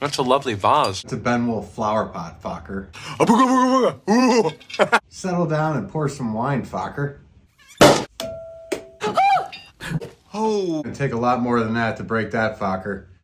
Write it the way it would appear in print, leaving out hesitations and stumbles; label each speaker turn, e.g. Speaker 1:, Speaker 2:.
Speaker 1: That's a lovely vase.
Speaker 2: It's a Ben Wolff flower pot, Focker. Settle down and pour some wine, Focker.
Speaker 1: Oh.
Speaker 2: It'd take a lot more than that to break that, Focker.